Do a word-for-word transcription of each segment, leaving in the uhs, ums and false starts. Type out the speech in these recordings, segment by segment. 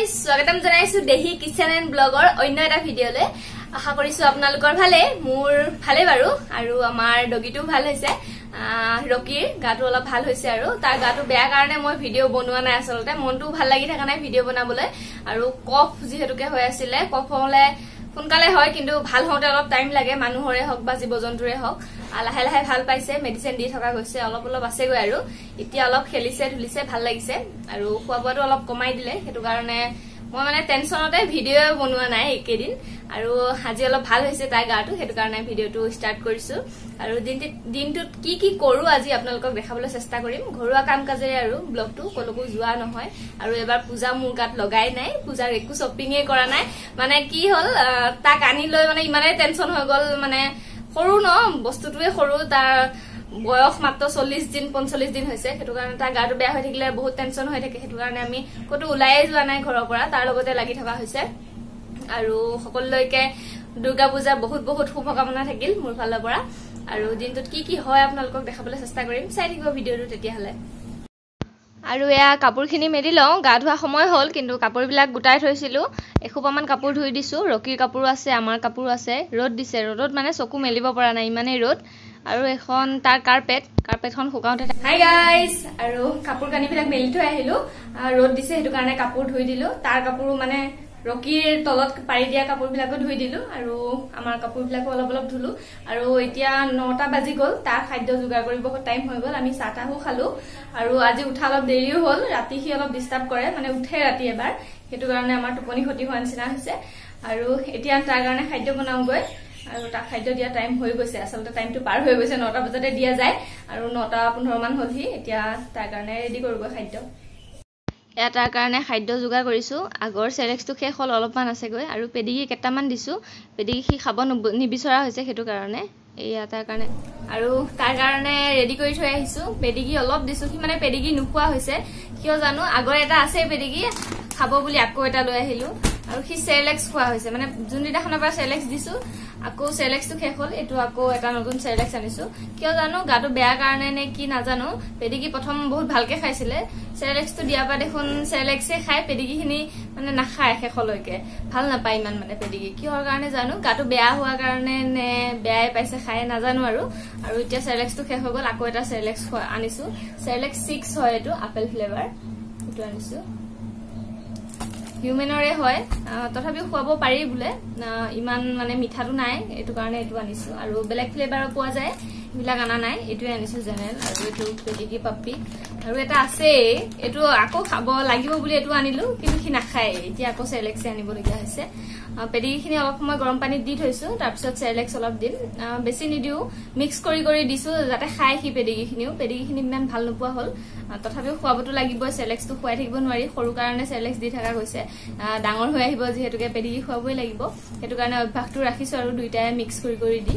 guys, স্বাগতম জনাইছো দেহি কিচেন এন্ড ব্লগৰ অন্য এটা ভিডিঅলে। আশা কৰিছো আপোনালোকৰ ভালে, মোৰ ভালে বাৰু। আৰু আমাৰ ডগিটো ভাল হৈছে, ৰকিৰ গাটো অলপ ভাল হৈছে আৰু তাৰ গাটো বেয়া কাৰণে মই ভিডিঅ বনোৱা নাই। আসলতে মনটো ভাল লাগি থকা নাই ভিডিঅ বনাবলৈ। আৰু কফ যিহেতুকে হৈ আছিল, কফ হলে সোনকালে হয় কিন্তু ভাল হওঁতে অলপ টাইম লাগে, মানুহৰে হওক বা জীৱ জন্তুৰে হওক। লাহে লাহে ভাল পাইছে, মেডিচিন দি থকা গৈছে, অলপ অলপ আছেগৈ আৰু এতিয়া অলপ খেলিছে ধুলিছে, ভাল লাগিছে। আৰু খোৱা বোৱাটো অলপ কমাই দিলে, সেইটো কাৰণে মই মানে টেনচনতে ভিডিঅ বনোৱা নাই এইকেইদিন। আৰু আজি অলপ ভাল হৈছে তাই গাটো, সেইটো কাৰণে ভিডিঅটো ষ্টাৰ্ট কৰিছো। আৰু দিনটোত কি কি কৰো আজি আপোনালোকক দেখাবলৈ চেষ্টা কৰিম। ঘৰুৱা কাম কাজেৰে আৰু ব্লগটো কলৈকো যোৱা নহয়। আৰু এবাৰ পূজা মোৰ গাত লগাই নাই, পূজাৰ একো শ্বপিঙে কৰা নাই। মানে কি হল, তাক আনি লৈ মানে ইমানেই টেনচন হৈ গল। মানে সৰু ন বস্তুটোৱে সৰু, তাৰ বয়স মাত্ৰ চল্লিশ দিন পঞ্চল্লিশ দিন হৈছে, সেইটো কাৰণে তাৰ গাটো বেয়া হৈ থাকিলে বহুত টেনচন হৈ থাকে। সেইটো কাৰণে আমি কতো ওলাই যোৱা নাই ঘৰৰ পৰা, তাৰ লগতে লাগি থকা হৈছে। আৰু সকলোলৈকে দুৰ্গা পূজাৰ বহুত বহুত শুভকামনা থাকিল মোৰ ফালৰ পৰা। আৰু দিনটোত কি কি হয় আপোনালোকক দেখাবলৈ চেষ্টা কৰিম, চাই থাকিব ভিডিঅটো তেতিয়াহলে। আৰু এয়া কাপোৰখিনি মেলি লওঁ, গা ধোৱা সময় হ'ল কিন্তু কাপোৰবিলাক গোটাই থৈছিলো। এসোপামান কাপোৰ ধুই দিছো, ৰকিৰ কাপোৰো আছে, আমাৰ কাপোৰো আছে। ৰ'দ দিছে, ৰ'দত মানে চকু মেলিব পৰা নাই, ইমানেই ৰ'দ। আৰু এখন তাৰ কাৰ্পেট কাৰ্পেটখন শুকাওঁতে। হাই গাইজ, আৰু কাপোৰ কানিবিলাক মেলি থৈ আহিলো। ৰ'দ দিছে সেইটো কাৰণে কাপোৰ ধুই দিলো। তাৰ কাপোৰো মানে ৰকিৰ তলত পাৰি দিয়া কাপোৰ বিলাকো ধুই দিলো, আৰু আমাৰ কাপোৰ বিলাকো অলপ অলপ ধুলো। আৰু এতিয়া নটা বাজি গল, তাৰ খাদ্য যোগাৰ কৰিব টাইম হৈ গল। আমি চাহ তাহো খালো। আৰু আজি উঠা অলপ দেৰিও হল, ৰাতি সি অলপ ডিষ্টাৰ্ব কৰে, মানে উঠে ৰাতি এবাৰ, সেইটো কাৰণে আমাৰ টোপনি ক্ষতি হোৱা নিচিনা হৈছে। আৰু এতিয়া তাৰ কাৰণে খাদ্য বনাওগৈ। আৰু তাক খাদ্য দিয়া টাইম হৈ গৈছে, আচলতে টাইমটো পাৰ হৈ গৈছে, নটা বজাতে দিয়া যায়। আৰু নটা পোন্ধৰ মান হলহি, এতিয়া তাৰ কাৰণে ৰেডি কৰোগৈ খাদ্য। এয়া তাৰ কাৰণে খাদ্য যোগাৰ কৰিছো। আগৰ চেৰেক্সটো শেষ হ'ল, অলপমান আছেগৈ। আৰু পেডিগি কেইটামান দিছো, পেডিগি সি খাব নিবিচৰা হৈছে, সেইটো কাৰণে এয়া তাৰ কাৰণে। আৰু তাৰ কাৰণে ৰেডি কৰি থৈ আহিছো। পেডিগি অলপ দিছো, সি মানে পেডিগি নোখোৱা হৈছে কিয় জানো। আগৰ এটা আছে পেডিগি, খাব বুলি আকৌ এটা লৈ আহিলো। আৰু সি চেৰেলেক্স খোৱা হৈছে, মানে যোনদিনাখনৰ পৰা চেৰেলেক্স দিছো আকৌ চেৰেলেক্সটো শেষ হ'ল, এইটো আকৌ এটা নতুন চেৰেলেক্স আনিছো। কিয় জানো, গাটো বেয়া কাৰণে নে কি নাজানো। পেডিগি প্ৰথম বহুত ভালকে খাইছিলে, চেৰেলেক্সটো দিয়াৰ পৰা দেখোন চেৰেলেক্সে খায়, পেডিগি খিনি মানে নাখায় শেষলৈকে, ভাল নাপায় ইমান মানে পেডিগি। কিহৰ কাৰণে জানো, গাটো বেয়া হোৱাৰ কাৰণে নে বেয়াই পাইছে খায় নাজানো আৰু। আৰু এতিয়া চেৰেলেক্সটো শেষ হৈ গল, আকৌ এটা চেৰেলেক্স আনিছো। চেৰেলেক্স ছিক্স হয়, এইটো আপেল ফ্লেভাৰ, এইটো আনিছো। হিউমেনৰে হয়, তথাপিও খুৱাব পাৰি বোলে, ইমান মানে মিঠাটো নাই, এইটো কাৰণে এইটো আনিছো। আৰু বেলেগ ফ্লেভাৰো পোৱা যায়, এইবিলাক অনা নাই, এইটোৱে আনিছো জেনেৰেল। আৰু এইটো পেডিগি পাপি। আৰু এটা আছেই, এইটো আকৌ খাব লাগিব বুলি এইটো আনিলো, কিন্তু সি নাখায়। এতিয়া আকৌ চেৰেলেক্সে আনিবলগীয়া হৈছে। পেডিগি খিনি অলপ সময় গৰম পানীত দি থৈছো, তাৰপিছত চেৰেলেক্স অলপ দিম, বেছি নিদিও, মিক্স কৰি কৰি দিছো যাতে খাই সি পেডিগি খিনিও। পেডিগি খিনি ইমান ভাল নোপোৱা হ'ল, তথাপিও খুৱাবতো লাগিবই, চেৰেলেক্সটো খুৱাই থাকিব নোৱাৰি, সৰু কাৰণে চেৰেলেক্স দি থকা গৈছে। ডাঙৰ হৈ আহিব যিহেতুকে পেডিগি খুৱাবই লাগিব, সেইটো কাৰণে অভ্যাসটো ৰাখিছো আৰু দুইটাই মিক্স কৰি কৰি দি।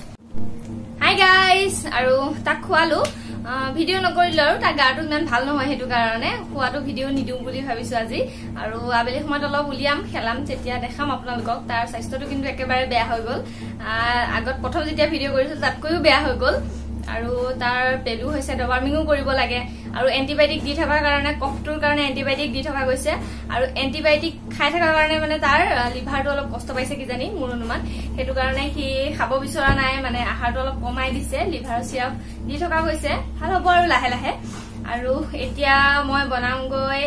হাই গাইজ, আৰু তাক খোৱালো, ভিডিঅ নকৰিলো আৰু তাৰ গাটো ইমান ভাল নহয়, সেইটো কাৰণে খোৱাটো ভিডিঅ নিদিও বুলি ভাবিছো আজি। আৰু আবেলি সময়ত অলপ উলিয়াম, খেলাম, তেতিয়া দেখাম আপোনালোকক। তাৰ স্বাস্থ্যটো কিন্তু একেবাৰে বেয়া হৈ গল, আগত প্ৰথম যেতিয়া ভিডিঅ কৰিছো তাতকৈও বেয়া হৈ গল। আৰু তাৰ পেলু হৈছে, ডবাৰ্মিঙো কৰিব লাগে। আৰু এন্টিবায়টিক দি থকাৰ কাৰণে, কফটোৰ কাৰণে এন্টিবায়টিক দি থকা গৈছে। আৰু এন্টিবায়টিক খাই থকাৰ কাৰণে মানে তাৰ লিভাৰটো অলপ কষ্ট পাইছে কিজানি, মোৰ অনুমান। সেইটো কাৰণে সি খাব বিচৰা নাই, মানে আহাৰটো অলপ কমাই দিছে, লিভাৰ চিৰাপ দি থকা গৈছে, ভাল হ'ব আৰু লাহে লাহে। আৰু এতিয়া মই বনাওগৈ,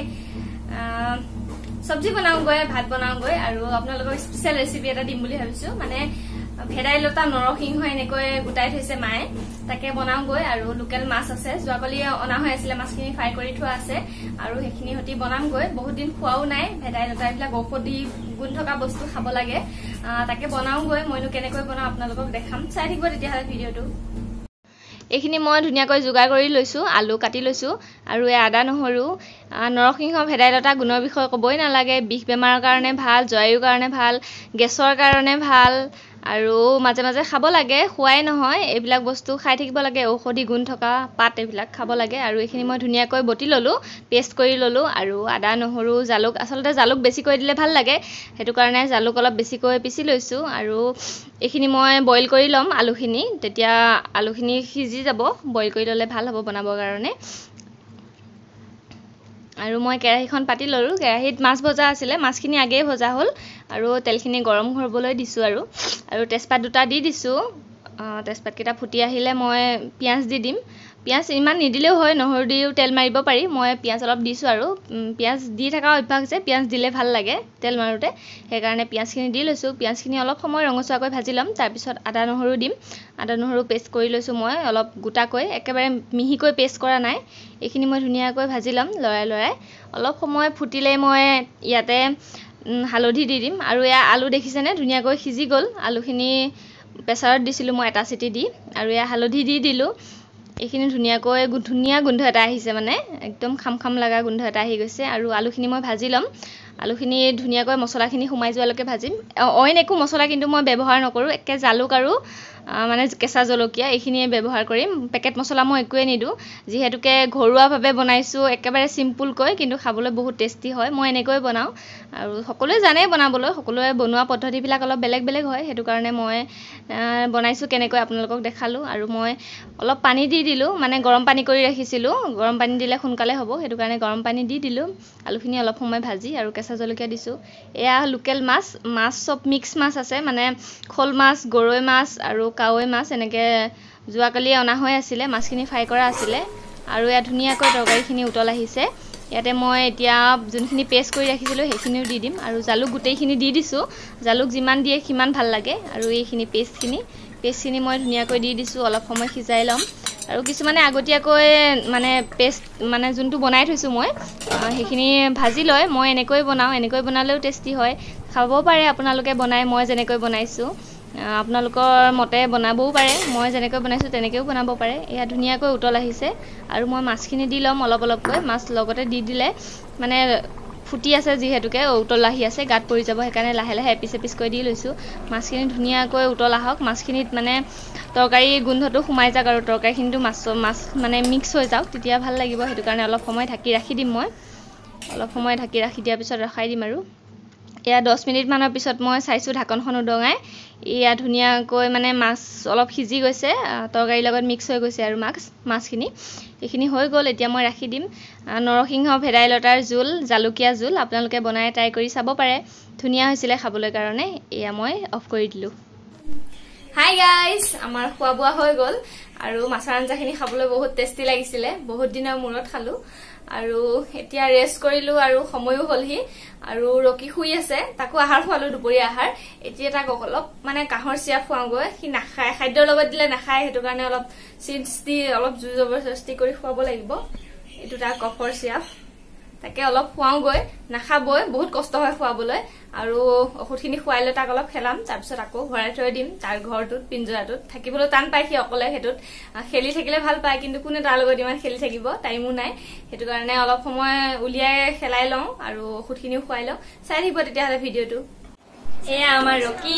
চব্জি বনাওগৈ, ভাত বনাওগৈ। আৰু আপোনালোকক স্পেচিয়েল ৰেচিপি এটা দিম বুলি ভাবিছো, মানে ভেদাইলতা নৰসিংহ এনেকৈ গোটাই থৈছে মায়ে, তাকে বনাওগৈ। আৰু লোকেল মাছ আছে, যোৱাকালি অনা হৈ আছিলে, মাছখিনি ফ্ৰাই কৰি থোৱা আছে। আৰু সেইখিনি সৈতে বনামগৈ, বহুত দিন খোৱাও নাই। ভেদাইলতা এইবিলাক ঔষধি গুণ থকা বস্তু খাব লাগে, তাকে বনাওগৈ। মইনো কেনেকৈ বনাও আপোনালোকক দেখাম, চাই থাকিব তেতিয়াহলে ভিডিঅটো। এইখিনি মই ধুনীয়াকৈ যোগাৰ কৰি লৈছো, আলু কাটি লৈছো। আৰু এই আদা নহৰু, নৰসিংহ ভেদাইলতা গুণৰ বিষয়ে ক'বই নালাগে, বিষ বেমাৰৰ কাৰণে ভাল, জৰায়ুৰ কাৰণে ভাল, গেছৰ কাৰণে ভাল। আৰু মাজে মাজে খাব লাগে, খোৱাই নহয়, এইবিলাক বস্তু খাই থাকিব লাগে, ঔষধি গুণ থকা পাত এইবিলাক খাব লাগে। আৰু এইখিনি মই ধুনীয়াকৈ বটি ললো, পেষ্ট কৰি ললো। আৰু আদা নহৰু জালুক, আচলতে জালুক বেছিকৈ দিলে ভাল লাগে, সেইটো কাৰণে জালুক অলপ বেছিকৈ পিচি লৈছো। আৰু এইখিনি মই বইল কৰি ল'ম আলুখিনি, তেতিয়া আলুখিনি সিজি যাব, বইল কৰি ল'লে ভাল হ'ব বনাবৰ কাৰণে। আৰু মই কেৰাহীখন পাতি ললোঁ কেৰাহীত মাছ ভজা আছিলে মাছখিনি আগেই ভজা হ'ল আৰু তেলখিনি গৰম হ'বলৈ দিছোঁ আৰু আৰু তেজপাত দুটা দি দিছোঁ তেজপাতকেইটা ফুটি আহিলে মই পিঁয়াজ দি দিম পিঁয়াজ ইমান নিদিলেও হয় নহৰু দিও তেল মাৰিব পাৰি মই পিঁয়াজ অলপ দিছোঁ আৰু পিঁয়াজ দি থকা অভ্যাস আছে পিঁয়াজ দিলে ভাল লাগে তেল মাৰোঁতে সেইকাৰণে পিঁয়াজখিনি দি লৈছোঁ পিঁয়াজখিনি অলপ সময় ৰঙচুৱাকৈ ভাজি ল'ম তাৰপিছত আদা নহৰু দিম আদা নহৰু পেষ্ট কৰি লৈছোঁ মই অলপ গোটাকৈ একেবাৰে মিহিকৈ পেষ্ট কৰা নাই এইখিনি মই ধুনীয়াকৈ ভাজি ল'ম লৰাই লৰাই অলপ সময় ফুটিলে মই ইয়াতে হালধি দি দিম আৰু এয়া আলু দেখিছেনে ধুনীয়াকৈ সিজি গ'ল আলুখিনি প্ৰেছাৰত দিছিলোঁ মই এটা চিটি দি আৰু এয়া হালধি দি দিলোঁ এইখিনি ধুনীয়াকৈ ধুনীয়া গোন্ধ এটা আহিছে মানে একদম খাম খাম লগা গোন্ধ এটা আহি গৈছে আৰু আলুখিনি মই ভাজি ল'ম আলুখিনি ধুনীয়াকৈ মছলাখিনি সোমাই যোৱালৈকে ভাজিম অইন একো মছলা কিন্তু মই ব্যৱহাৰ নকৰোঁ একে জালুক আৰু মানে কেঁচা জলকীয়া এইখিনিয়ে ব্যৱহাৰ কৰিম পেকেট মছলা মই একোৱে নিদিওঁ যিহেতুকে ঘৰুৱাভাৱে বনাইছোঁ একেবাৰে চিম্পুলকৈ কিন্তু খাবলৈ বহুত টেষ্টি হয় মই এনেকৈ বনাওঁ আৰু সকলোৱে জানে বনাবলৈ সকলোৱে বনোৱা পদ্ধতিবিলাক অলপ বেলেগ বেলেগ হয় সেইটো কাৰণে মই বনাইছোঁ কেনেকৈ আপোনালোকক দেখালোঁ আৰু মই অলপ পানী দি দিলোঁ মানে গৰম পানী কৰি ৰাখিছিলোঁ গৰম পানী দিলে সোনকালে হ'ব সেইটো কাৰণে গৰম পানী দি দিলোঁ আলুখিনি অলপ সময় ভাজি আৰু কেঁচা জলকীয়া দিছোঁ এয়া লোকেল মাছ মাছ চব মিক্স মাছ আছে মানে খোল মাছ গৰৈ মাছ আৰু কাৱৈ মাছ এনেকৈ যোৱাকালি অনা হৈ আছিলে মাছখিনি ফ্ৰাই কৰা আছিলে আৰু ইয়াত ধুনীয়াকৈ তৰকাৰীখিনি উতল আহিছে ইয়াতে মই এতিয়া যোনখিনি পেষ্ট কৰি ৰাখিছিলোঁ সেইখিনিও দি দিম আৰু জালুক গোটেইখিনি দি দিছোঁ জালুক যিমান দিয়ে সিমান ভাল লাগে আৰু এইখিনি পেষ্টখিনি পেষ্টখিনি মই ধুনীয়াকৈ দি দিছোঁ অলপ সময় সিজাই ল'ম আৰু কিছুমানে আগতীয়াকৈ মানে পেষ্ট মানে যোনটো বনাই থৈছোঁ মই সেইখিনি ভাজি লয় মই এনেকৈ বনাওঁ এনেকৈ বনালেও টেষ্টি হয় খাব পাৰে আপোনালোকে বনাই মই যেনেকৈ বনাইছোঁ আপোনালোকৰ মতে বনাবও পাৰে মই যেনেকৈ বনাইছোঁ তেনেকৈও বনাব পাৰে এয়া ধুনীয়াকৈ উতল আহিছে আৰু মই মাছখিনি দি ল'ম অলপ অলপকৈ মাছ লগতে দি দিলে মানে ফুটি আছে যিহেতুকে উতল আহি আছে গাত পৰি যাব সেইকাৰণে লাহে লাহে এপিচ এপিচকৈ দি লৈছোঁ মাছখিনি ধুনীয়াকৈ উতল আহক মাছখিনিত মানে তৰকাৰী গোন্ধটো সোমাই যাওক আৰু তৰকাৰীখিনিতো মাছ মাছ মানে মিক্স হৈ যাওক তেতিয়া ভাল লাগিব সেইটো কাৰণে অলপ সময় ঢাকি ৰাখি দিম মই অলপ সময় ঢাকি ৰাখি দিয়াৰ পিছত ৰখাই দিম আৰু এয়া দহ মিনিটমানৰ পিছত মই চাইছোঁ ঢাকনখন উদঙাই এয়া ধুনীয়াকৈ মানে মাছ অলপ সিজি গৈছে তৰকাৰীৰ লগত মিক্স হৈ গৈছে আৰু মাছ মাছখিনি এইখিনি হৈ গ'ল এতিয়া মই ৰাখি দিম নৰসিংহ ভেদাইলতাৰ জোল জালুকীয়া জোল আপোনালোকে বনাই ট্ৰাই কৰি চাব পাৰে ধুনীয়া হৈছিলে খাবলৈ কাৰণে এয়া মই অফ কৰি দিলোঁ হাই গাইজ আমাৰ খোৱা বোৱা হৈ গ'ল আৰু মাছৰ আঞ্জাখিনি খাবলৈ বহুত টেষ্টি লাগিছিলে বহুত দিনৰ মূৰত খালোঁ আৰু এতিয়া ৰেষ্ট কৰিলোঁ আৰু সময়ো হ'লহি আৰু ৰকি শুই আছে তাকো আহাৰ খোৱালোঁ দুপৰীয়া আহাৰ এতিয়া তাক অলপ মানে কাঁহৰ চিৰাপ খুৱাওঁগৈ সি নাখায় খাদ্যৰ লগত দিলে নাখায় সেইটো কাৰণে অলপ চিপছ দি অলপ জোৰ জবৰদস্তি কৰি খুৱাব লাগিব এইটো তাৰ কফৰ চিৰাপ তাকে অলপ খুৱাওঁগৈ নাখাবই বহুত কষ্ট হয় খুৱাবলৈ আৰু ঔষধখিনি খুৱাই লৈ তাক অলপ খেলাম তাৰপিছত আকৌ ভৰাই থৈ দিম তাৰ ঘৰটোত পিঞ্জৰাটোত থাকিবলৈ টান পায় সি অকলে সেইটোত খেলি থাকিলে ভাল পায় কিন্তু কোনে তাৰ লগত ইমান খেলি থাকিব টাইমো নাই সেইটো কাৰণে অলপ সময় উলিয়াই খেলাই লওঁ আৰু ঔষধখিনিও খুৱাই লওঁ চাই থাকিব তেতিয়াহ'লে ভিডিঅ'টো এয়া আমাৰ ৰকি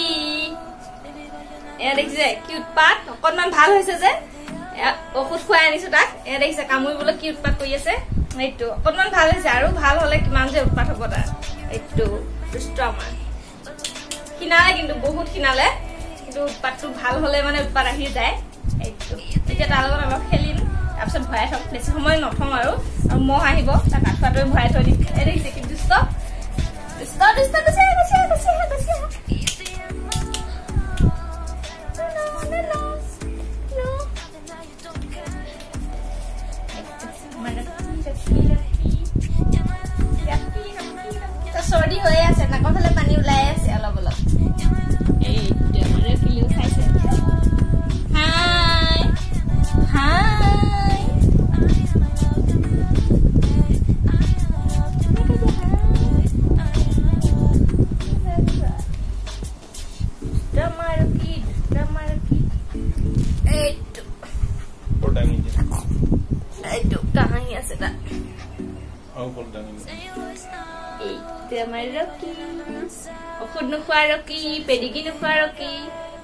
এয়া দেখিছে কি উৎপাত অকণমান ভাল হৈছে যে ঔষধ খুৱাই আনিছোঁ তাক এয়া দেখিছে কামুৰিবলৈ কি উৎপাত কৰি আছে এইটো অকণমান ভাল হৈছে আৰু ভাল হ'লে কিমান যে উৎপাত হ'ব তাৰ এইটো দুষ্ট আমাৰ খিনালে কিন্তু বহুত খিনালে কিন্তু উৎপাতটো ভাল হ'লে মানে উৎপাত আহি যায় এইটো এতিয়া তাৰ লগত অলপ খেলিম তাৰপিছত ভৰাই থ'ম বেছি সময় নথওঁ আৰু আৰু মহ আহিব তাক আঁঠুৱাটোৱে ভৰাই থৈ দিম এই দেখিছে কি দুষ্ট দুষ্ট দুষ্ট গুচি আহে গুচি আহে গুচি আহে গুচি আহে চৰ্দি হৈ আছে নাকৰ ফালে পানী ওলাই আছে অলপ অলপ এইটো আমাৰ ৰকিলেও খাইছে হাই হাই ডমাৰকি ডমাৰকি এইটো এইটো কাহানি আছে তাত আমাৰ ৰকি ঔষধ নোখোৱা ৰকি পেডিগি নোখোৱা ৰকি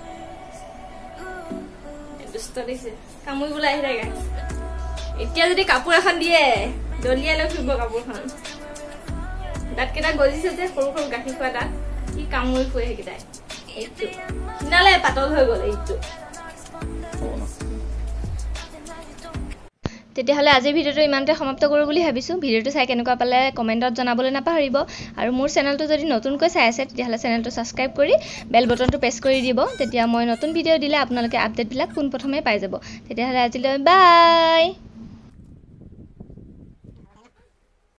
দুষ্ট দিছে কামুৰিবলৈ আহি থাকে এতিয়া যদি কাপোৰ এখন দিয়ে দলিয়াই লৈ ফুৰিব কাপোৰখন দাঁতকেইটা গজিছে যে সৰু সৰু গাখীৰ খোৱা দাঁত কি কামুৰি ফুৰে সেইকেইটাই এইটো সিনালে পাতল হৈ গ'ল এইটো তেতিয়াহ'লে আজিৰ ভিডিঅ'টো ইমানতে সমাপ্ত কৰোঁ বুলি ভাবিছোঁ ভিডিঅ'টো চাই কেনেকুৱা পালে কমেণ্টত জনাবলৈ নাপাহৰিব আৰু মোৰ চেনেলটো যদি নতুনকৈ চাই আছে তেতিয়াহ'লে চেনেলটো ছাবস্ক্ৰাইব কৰি বেল বটনটো প্ৰেছ কৰি দিব তেতিয়া মই নতুন ভিডিঅ' দিলে আপোনালোকে আপডেটবিলাক পোনপ্ৰথমে পাই যাব তেতিয়াহ'লে আজিলৈ বাই